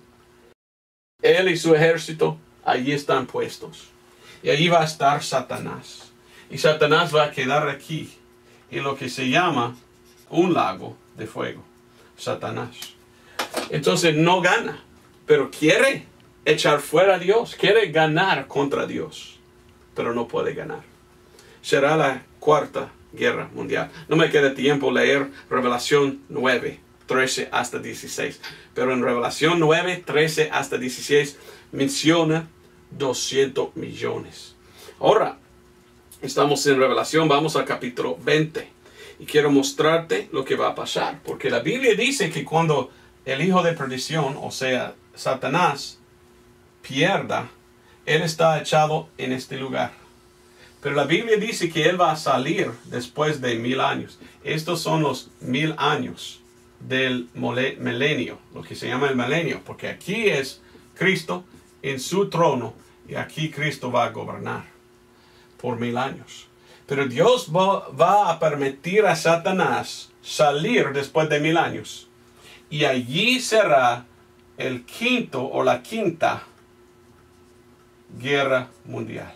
Él y su ejército allí están puestos. Y allí va a estar Satanás. Y Satanás va a quedar aquí, en lo que se llama un lago de fuego. Satanás. Entonces no gana, pero quiere echar fuera a Dios. Quiere ganar contra Dios, pero no puede ganar. Será la cuarta guerra mundial. No me queda tiempo leer Revelación 9, 13 hasta 16. Pero en Revelación 9, 13 hasta 16 menciona 200 millones. Ahora, estamos en Revelación, vamos al capítulo 20. Y quiero mostrarte lo que va a pasar. Porque la Biblia dice que cuando el hijo de perdición, o sea, Satanás, pierda, él está echado en este lugar. Pero la Biblia dice que él va a salir después de 1000 años. Estos son los 1000 años del milenio, lo que se llama el milenio. Porque aquí es Cristo en su trono y aquí Cristo va a gobernar por 1000 años. Pero Dios va a permitir a Satanás salir después de 1000 años. Y allí será el quinto o la quinta guerra mundial.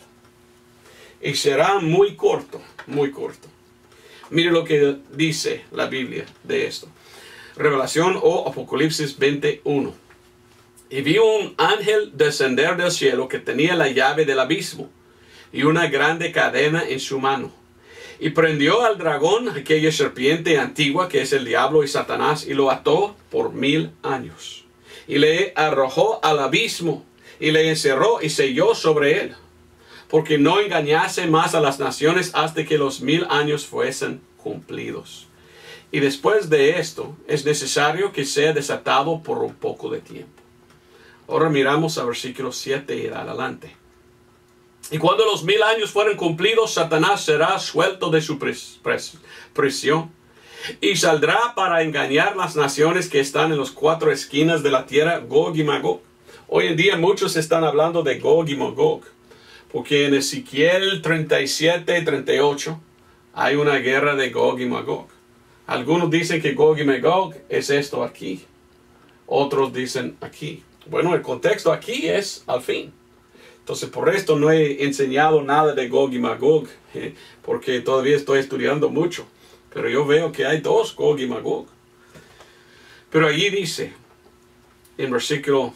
Y será muy corto, muy corto. Mire lo que dice la Biblia de esto. Revelación o Apocalipsis 21. Y vi un ángel descender del cielo que tenía la llave del abismo y una grande cadena en su mano. Y prendió al dragón, aquella serpiente antigua que es el diablo y Satanás, y lo ató por 1000 años. Y le arrojó al abismo y le encerró y selló sobre él, porque no engañase más a las naciones hasta que los 1000 años fuesen cumplidos. Y después de esto es necesario que sea desatado por un poco de tiempo. Ahora miramos a versículo 7 y adelante. Y cuando los 1000 años fueren cumplidos, Satanás será suelto de su prisión y saldrá para engañar las naciones que están en las 4 esquinas de la tierra, Gog y Magog. Hoy en día muchos están hablando de Gog y Magog, porque en Ezequiel 37 y 38 hay una guerra de Gog y Magog. Algunos dicen que Gog y Magog es esto aquí. Otros dicen aquí. Bueno, el contexto aquí es al fin. Entonces, por esto no he enseñado nada de Gog y Magog, porque todavía estoy estudiando mucho. Pero yo veo que hay 2 Gog y Magog. Pero allí dice, en versículo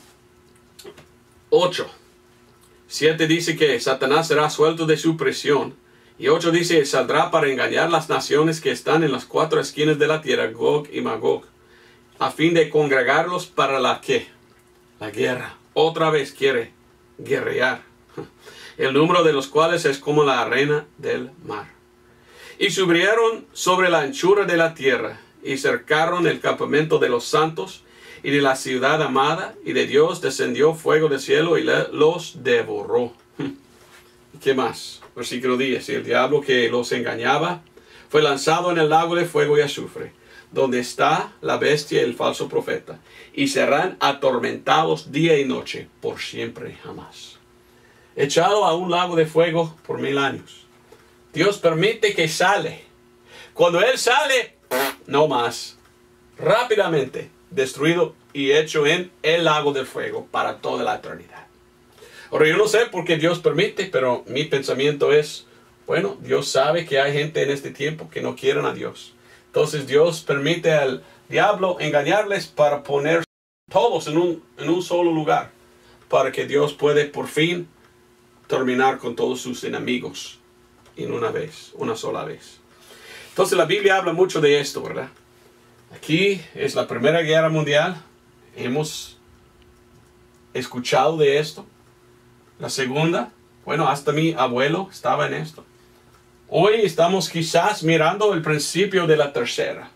8, 7 dice que Satanás será suelto de su prisión Y 8 dice, saldrá para engañar las naciones que están en las 4 esquinas de la tierra, Gog y Magog, a fin de congregarlos para la ¿qué? La guerra. Otra vez quiere guerrear. El número de los cuales es como la arena del mar. Y subieron sobre la anchura de la tierra, y cercaron el campamento de los santos, y de la ciudad amada, y de Dios descendió fuego del cielo, y los devoró. ¿Qué más? Versículo 10. Y el diablo que los engañaba fue lanzado en el lago de fuego y azufre, donde está la bestia y el falso profeta, y serán atormentados día y noche, por siempre y jamás. Echado a un lago de fuego por 1000 años. Dios permite que sale. Cuando Él sale, no más. Rápidamente destruido y hecho en el lago del fuego para toda la eternidad. Ahora yo no sé por qué Dios permite, pero mi pensamiento es, bueno, Dios sabe que hay gente en este tiempo que no quieren a Dios. Entonces Dios permite al diablo engañarles para poner todos en un solo lugar, para que Dios puede por fin terminar con todos sus enemigos en una sola vez. Entonces la Biblia habla mucho de esto, ¿verdad? Aquí es la Primera Guerra Mundial. Hemos escuchado de esto. La segunda, bueno, hasta mi abuelo estaba en esto. Hoy estamos quizás mirando el principio de la tercera.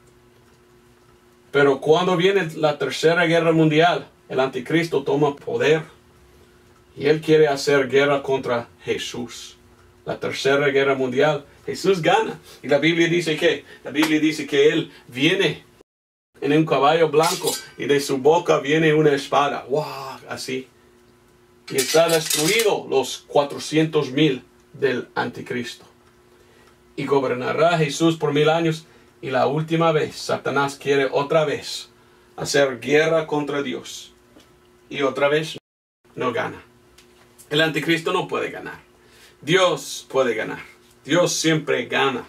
Pero cuando viene la Tercera Guerra Mundial, el anticristo toma poder y él quiere hacer guerra contra Jesús. La Tercera Guerra Mundial, Jesús gana. Y la Biblia dice que, él viene en un caballo blanco y de su boca viene una espada. ¡Wow! Así. Y está destruido los 400,000 del anticristo. Y gobernará Jesús por 1000 años. Y la última vez, Satanás quiere otra vez hacer guerra contra Dios. Y otra vez no gana. El anticristo no puede ganar. Dios puede ganar. Dios siempre gana.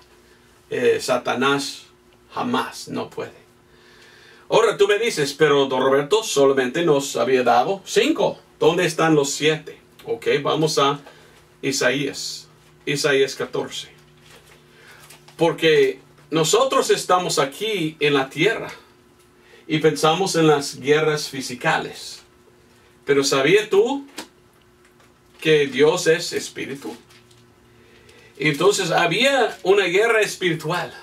Satanás jamás no puede. Ahora tú me dices, pero don Roberto solamente nos había dado 5. ¿Dónde están los 7? Ok, vamos a Isaías 14. Porque nosotros estamos aquí en la tierra y pensamos en las guerras fisicales. Pero ¿sabías tú que Dios es espíritu? Entonces había una guerra espiritual.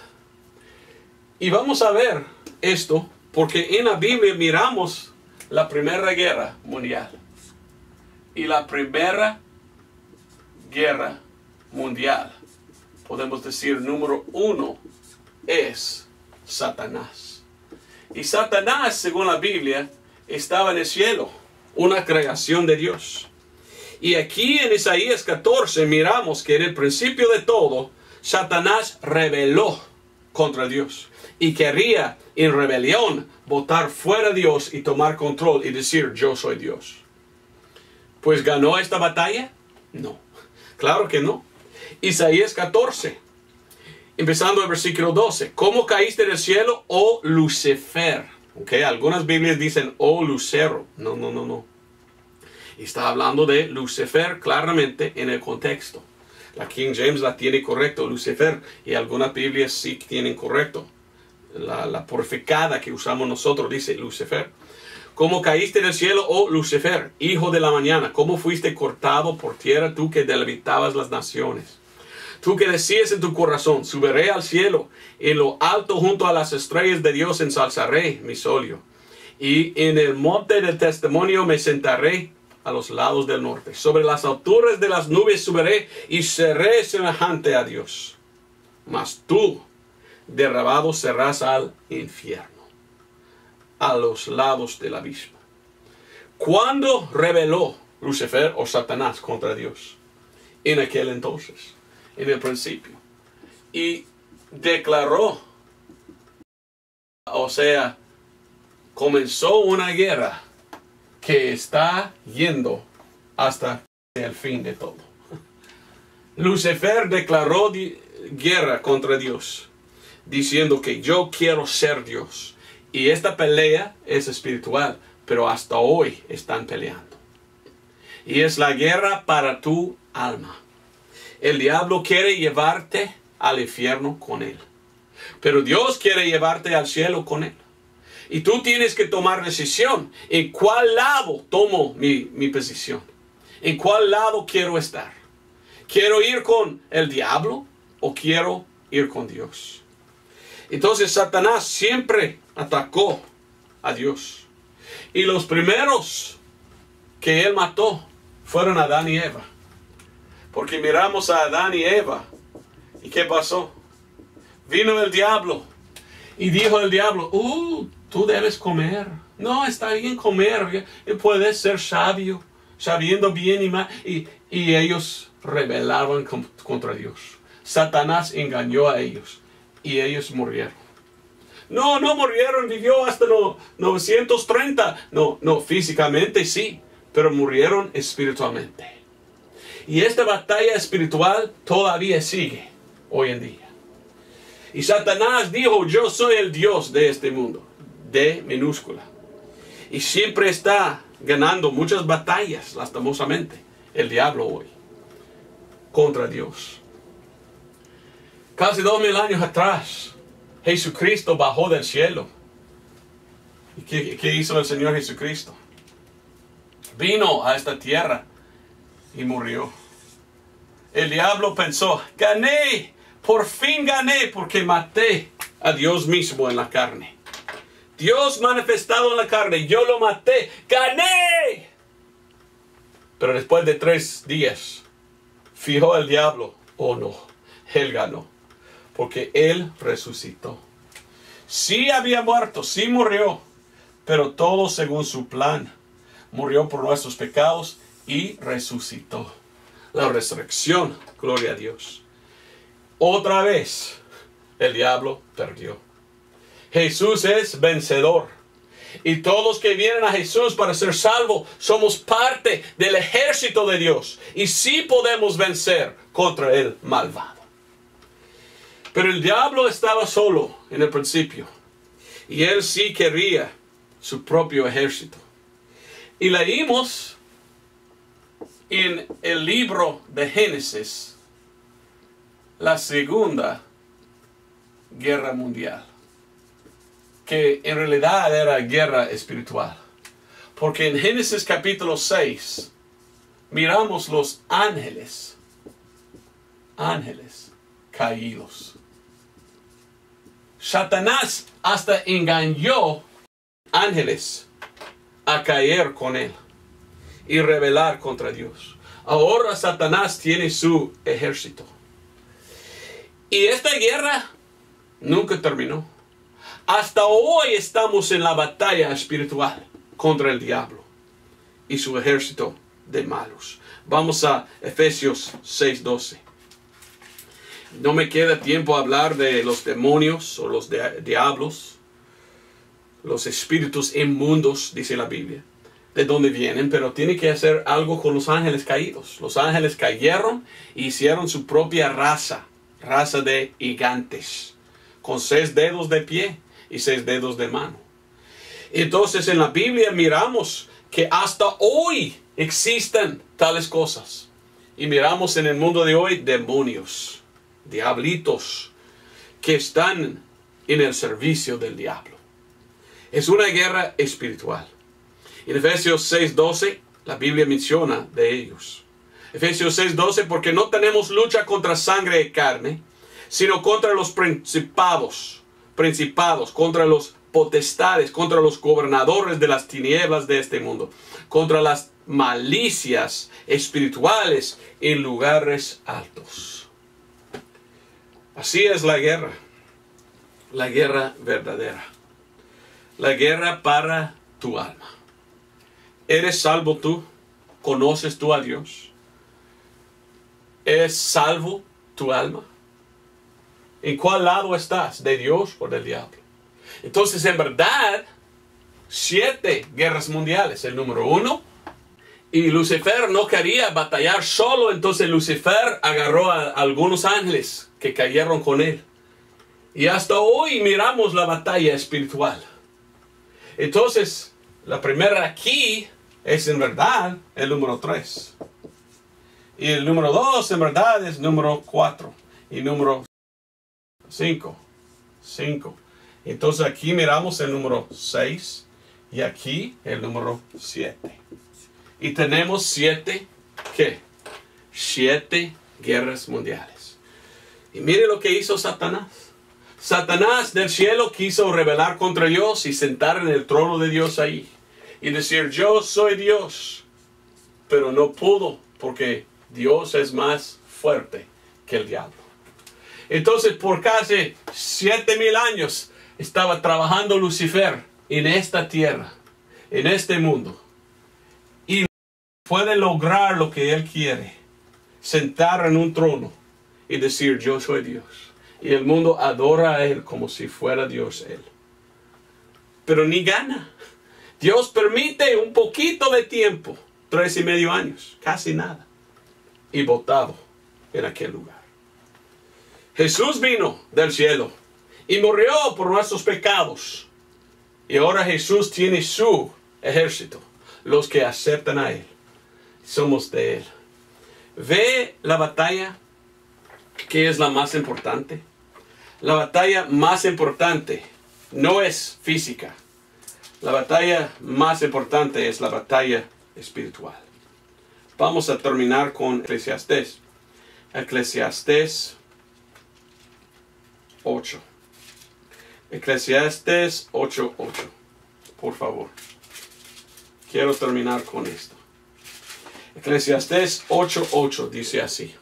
Y vamos a ver esto porque en la Biblia miramos la Primera Guerra Mundial. Y la Primera Guerra Mundial, podemos decir número 1, es Satanás. Y Satanás, según la Biblia, estaba en el cielo, una creación de Dios. Y aquí en Isaías 14 miramos que en el principio de todo, Satanás rebeló contra Dios. Y quería en rebelión botar fuera a Dios y tomar control y decir yo soy Dios. Pues ¿ganó esta batalla? No. Claro que no. Isaías 14. Empezando el versículo 12. ¿Cómo caíste del cielo, oh Lucifer? Okay, algunas Biblias dicen, oh Lucero. No. Está hablando de Lucifer claramente en el contexto. La King James la tiene correcto, Lucifer. Y algunas Biblias sí tienen correcto. La purificada que usamos nosotros dice Lucifer. ¿Cómo caíste del cielo, oh Lucifer, hijo de la mañana? ¿Cómo fuiste cortado por tierra, tú que delimitabas las naciones? Tú que decías en tu corazón, subiré al cielo, en lo alto junto a las estrellas de Dios ensalzaré mi solio. Y en el monte del testimonio me sentaré a los lados del norte. Sobre las alturas de las nubes subiré y seré semejante a Dios. Mas tú, derribado serás al infierno, a los lados del abismo. ¿Cuándo rebeló Lucifer o Satanás contra Dios? En aquel entonces, en el principio. Y declaró, o sea, comenzó una guerra que está yendo hasta el fin de todo. Lucifer declaró guerra contra Dios, diciendo que yo quiero ser Dios. Y esta pelea es espiritual, pero hasta hoy están peleando. Y es la guerra para tu alma. El diablo quiere llevarte al infierno con él. Pero Dios quiere llevarte al cielo con él. Y tú tienes que tomar decisión. ¿En cuál lado tomo mi posición? ¿En cuál lado quiero estar? ¿Quiero ir con el diablo o quiero ir con Dios? Entonces Satanás siempre atacó a Dios. Y los primeros que él mató fueron Adán y Eva. Porque miramos a Adán y Eva. ¿Y qué pasó? Vino el diablo. Y dijo el diablo, tú debes comer. No, está bien comer. Puedes ser sabio, sabiendo bien y mal. Y ellos rebelaban contra Dios. Satanás engañó a ellos. Y ellos murieron. No murieron, vivió hasta 930. No, físicamente sí, pero murieron espiritualmente. Y esta batalla espiritual todavía sigue hoy en día. Y Satanás dijo, yo soy el Dios de este mundo, D minúscula. Y siempre está ganando muchas batallas, lastimosamente, el diablo hoy, contra Dios. Casi 2000 años atrás, Jesucristo bajó del cielo. ¿Y qué hizo el Señor Jesucristo? Vino a esta tierra y murió. El diablo pensó, gané, por fin gané, porque maté a Dios mismo en la carne. Dios manifestado en la carne, yo lo maté, gané. Pero después de 3 días, fijó el diablo, oh no, él ganó. Porque él resucitó. Sí había muerto, sí murió, pero todo según su plan. Murió por nuestros pecados y resucitó. La resurrección, gloria a Dios. Otra vez, el diablo perdió. Jesús es vencedor. Y todos que vienen a Jesús para ser salvos, somos parte del ejército de Dios. Y sí podemos vencer contra el malvado. Pero el diablo estaba solo en el principio. Y él sí quería su propio ejército. Y leímos en el libro de Génesis la Segunda Guerra Mundial. Que en realidad era guerra espiritual. Porque en Génesis capítulo 6 miramos los ángeles caídos. Satanás hasta engañó ángeles a caer con él y rebelar contra Dios. Ahora Satanás tiene su ejército. Y esta guerra nunca terminó. Hasta hoy estamos en la batalla espiritual contra el diablo y su ejército de malos. Vamos a Efesios 6:12. No me queda tiempo a hablar de los demonios o los diablos, los espíritus inmundos, dice la Biblia, de dónde vienen, pero tiene que hacer algo con los ángeles caídos. Los ángeles cayeron e hicieron su propia raza de gigantes, con 6 dedos de pie y 6 dedos de mano. Entonces en la Biblia miramos que hasta hoy existen tales cosas. Y miramos en el mundo de hoy demonios, diablitos que están en el servicio del diablo. Es una guerra espiritual. En Efesios 6:12 la Biblia menciona de ellos. Efesios 6:12, porque no tenemos lucha contra sangre y carne, sino contra los principados, contra los potestades, contra los gobernadores de las tinieblas de este mundo, contra las malicias espirituales en lugares altos. Así es la guerra verdadera, la guerra para tu alma. ¿Eres salvo tú? ¿Conoces tú a Dios? ¿Es salvo tu alma? ¿En cuál lado estás? ¿De Dios o del diablo? Entonces, en verdad, 7 guerras mundiales. El número 1. Y Lucifer no quería batallar solo. Entonces Lucifer agarró a algunos ángeles que cayeron con él. Y hasta hoy miramos la batalla espiritual. Entonces, la primera aquí es en verdad el número 3. Y el número 2 en verdad es número 4. Y número 5. 5. Entonces aquí miramos el número 6. Y aquí el número 7. Y tenemos 7, ¿qué? 7 guerras mundiales. Y mire lo que hizo Satanás. Satanás del cielo quiso rebelar contra Dios y sentar en el trono de Dios ahí. Y decir, yo soy Dios. Pero no pudo, porque Dios es más fuerte que el diablo. Entonces por casi 7,000 años estaba trabajando Lucifer en esta tierra, en este mundo. Y puede lograr lo que él quiere. Sentar en un trono y decir, yo soy Dios. Y el mundo adora a él como si fuera Dios él. Pero ni gana. Dios permite un poquito de tiempo. 3,5 años. Casi nada. Y botado en aquel lugar. Jesús vino del cielo. Y murió por nuestros pecados. Y ahora Jesús tiene su ejército. Los que aceptan a él. Somos de él. Ve la batalla que es la más importante. La batalla más importante no es física. La batalla más importante es la batalla espiritual. Vamos a terminar con Eclesiastés. Eclesiastés 8. Eclesiastés 8:8. Por favor. Quiero terminar con esto. Eclesiastés 8:8 dice así.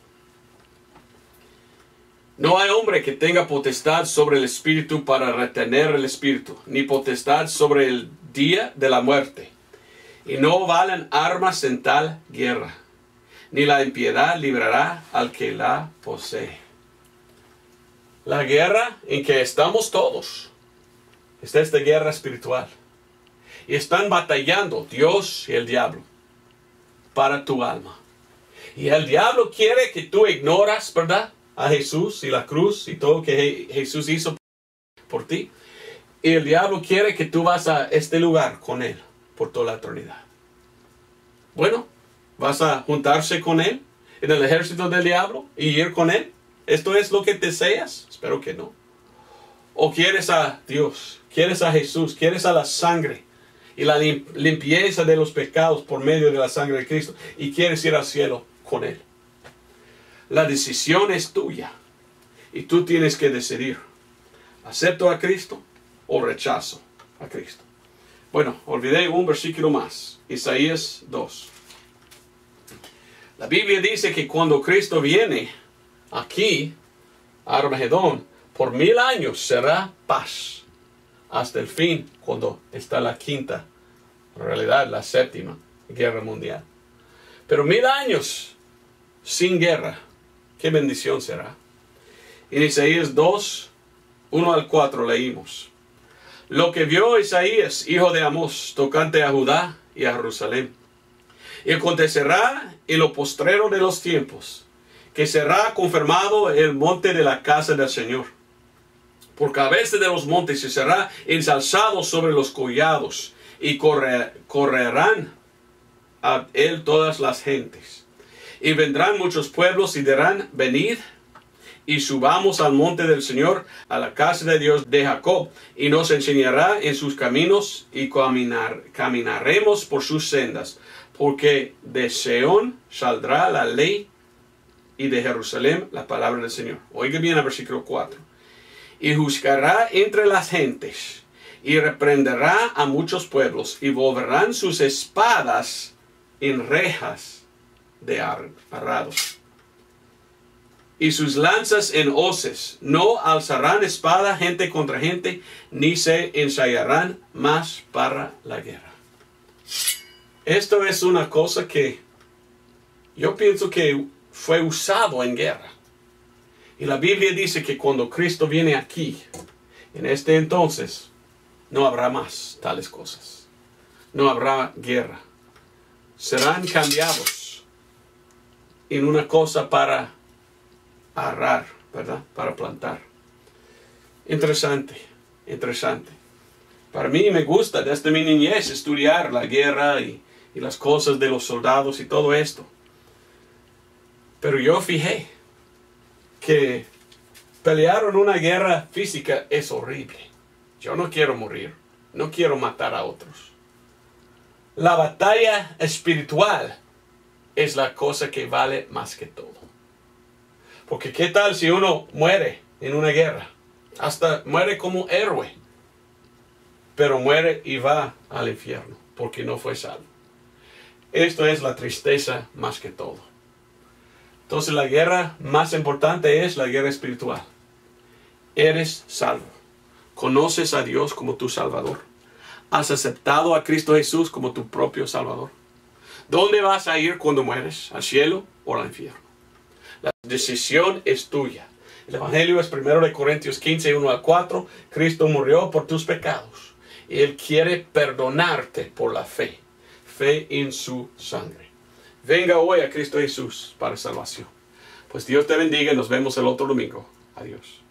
No hay hombre que tenga potestad sobre el espíritu para retener el espíritu, ni potestad sobre el día de la muerte. Y no valen armas en tal guerra, ni la impiedad librará al que la posee. La guerra en que estamos todos es esta guerra espiritual. Y están batallando Dios y el diablo para tu alma. Y el diablo quiere que tú ignoras, ¿verdad?, a Jesús y la cruz y todo que Jesús hizo por ti. Y el diablo quiere que tú vas a este lugar con él por toda la eternidad. Bueno, ¿vas a juntarse con él en el ejército del diablo y ir con él? ¿Esto es lo que deseas? Espero que no. ¿O quieres a Dios? ¿Quieres a Jesús? ¿Quieres a la sangre y la limpieza de los pecados por medio de la sangre de Cristo? ¿Y quieres ir al cielo con él? La decisión es tuya. Y tú tienes que decidir. ¿Acepto a Cristo o rechazo a Cristo? Bueno, olvidé un versículo más. Isaías 2. La Biblia dice que cuando Cristo viene aquí, a Armagedón, por 1000 años será paz. Hasta el fin, cuando está la quinta, en realidad la séptima guerra mundial. Pero 1000 años sin guerra. Qué bendición será. En Isaías 2, 1 al 4 leímos. Lo que vio Isaías, hijo de Amós, tocante a Judá y a Jerusalén. Y acontecerá en lo postrero de los tiempos, que será confirmado el monte de la casa del Señor. Por cabeza de los montes se será ensalzado sobre los collados, y correrán a él todas las gentes. Y vendrán muchos pueblos y dirán, venid y subamos al monte del Señor, a la casa de Dios de Jacob, y nos enseñará en sus caminos, y caminaremos por sus sendas, porque de Seón saldrá la ley, y de Jerusalén la palabra del Señor. Oiga bien el versículo 4. Y juzgará entre las gentes, y reprenderá a muchos pueblos, y volverán sus espadas en rejas de arados, y sus lanzas en hoces. No alzarán espada gente contra gente, ni se ensayarán más para la guerra. Esto es una cosa que yo pienso que fue usado en guerra. Y la Biblia dice que cuando Cristo viene aquí, en este entonces, no habrá más tales cosas. No habrá guerra. Serán cambiados en una cosa para arar, ¿verdad? Para plantar. Interesante, interesante. Para mí me gusta desde mi niñez estudiar la guerra y las cosas de los soldados y todo esto. Pero yo fijé que pelear en una guerra física es horrible. Yo no quiero morir. No quiero matar a otros. La batalla espiritual es la cosa que vale más que todo. Porque ¿qué tal si uno muere en una guerra? Hasta muere como héroe. Pero muere y va al infierno porque no fue salvo. Esto es la tristeza más que todo. Entonces la guerra más importante es la guerra espiritual. Eres salvo. Conoces a Dios como tu Salvador. Has aceptado a Cristo Jesús como tu propio Salvador. ¿Dónde vas a ir cuando mueres? ¿Al cielo o al infierno? La decisión es tuya. El Evangelio es 1 Corintios 15, 1 al 4. Cristo murió por tus pecados. Él quiere perdonarte por la fe. Fe en su sangre. Venga hoy a Cristo Jesús para salvación. Pues Dios te bendiga y nos vemos el otro domingo. Adiós.